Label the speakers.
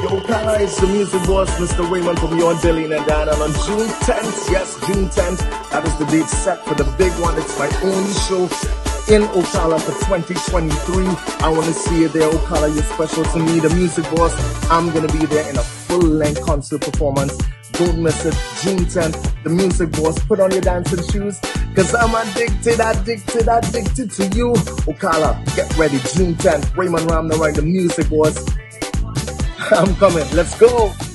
Speaker 1: Yo, Ocala is the music boss, Mr. Raymond from your Delhi and Dan. And on June 10th, yes, June 10th, that is the date set for the big one. It's my only show in Ocala for 2023. I want to see you there, Ocala. You're special to me, the music boss. I'm going to be there in a full-length concert performance. Don't miss it. June 10th, the music boss. Put on your dancing shoes, cause I'm addicted to you. Ocala, get ready. June 10th, Raymond Ramnarain, the music boss. I'm coming. Let's go.